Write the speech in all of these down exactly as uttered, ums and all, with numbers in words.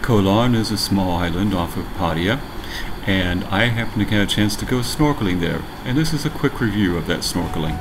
Koh Larn is a small island off of Pattaya, and I happened to get a chance to go snorkeling there, and this is a quick review of that snorkeling.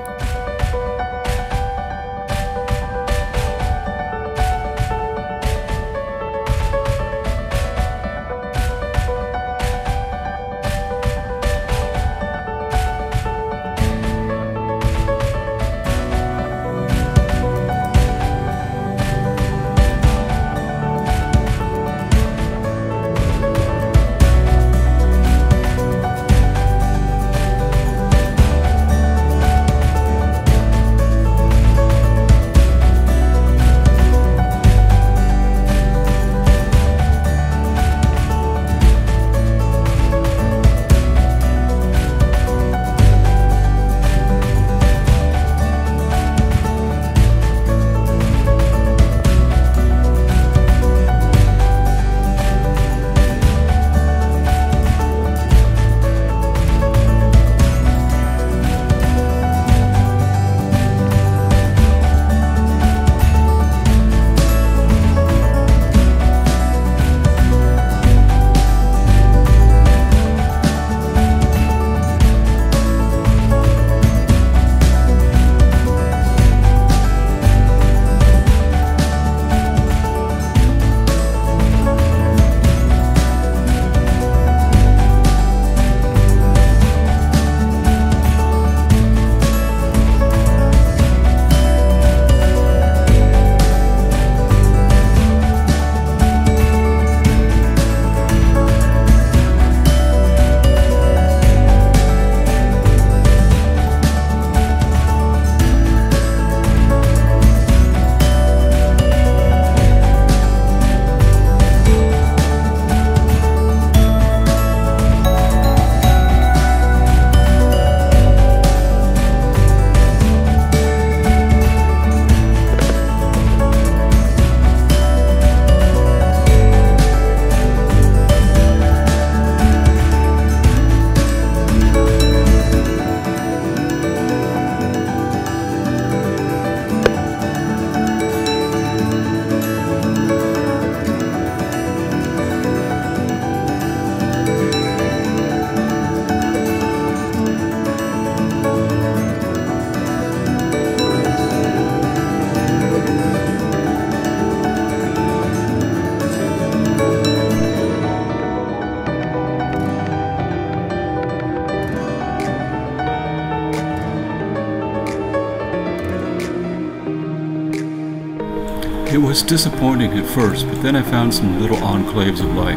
It was disappointing at first, but then I found some little enclaves of life.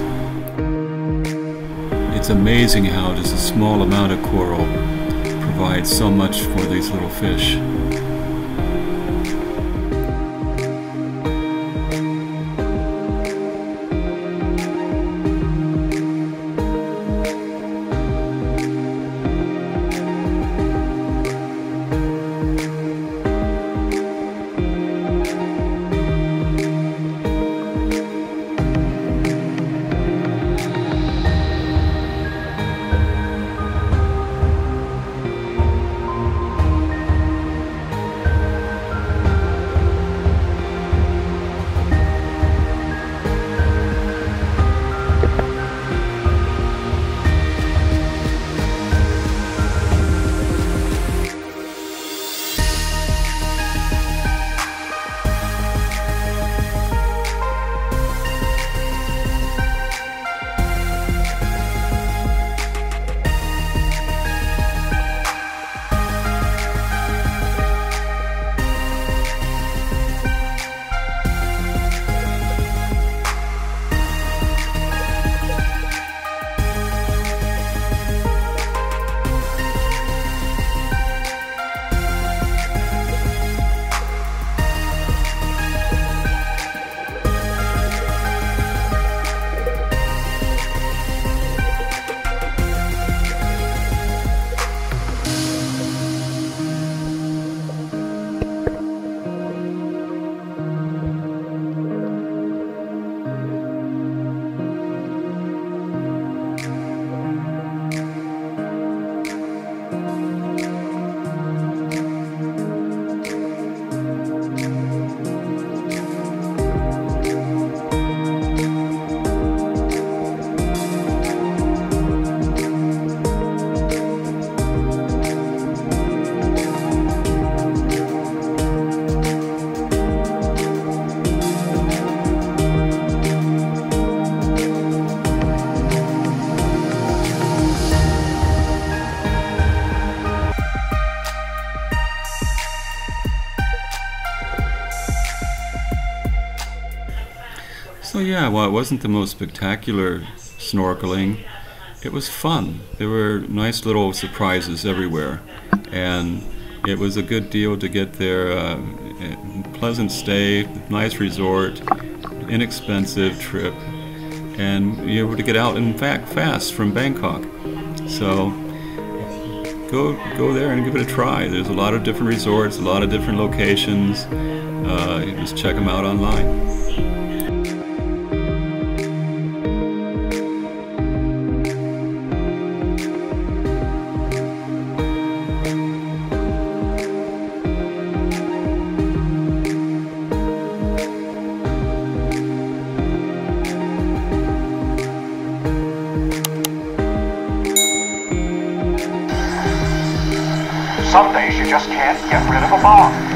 It's amazing how just a small amount of coral provides so much for these little fish. So yeah, while it wasn't the most spectacular snorkeling, it was fun. There were nice little surprises everywhere, and it was a good deal to get there. Uh, pleasant stay, nice resort, inexpensive trip, and you were able to get out, in fact, fast from Bangkok. So go go there and give it a try. There's a lot of different resorts, a lot of different locations. Uh, you just check them out online. Some days you just can't get rid of a bomb.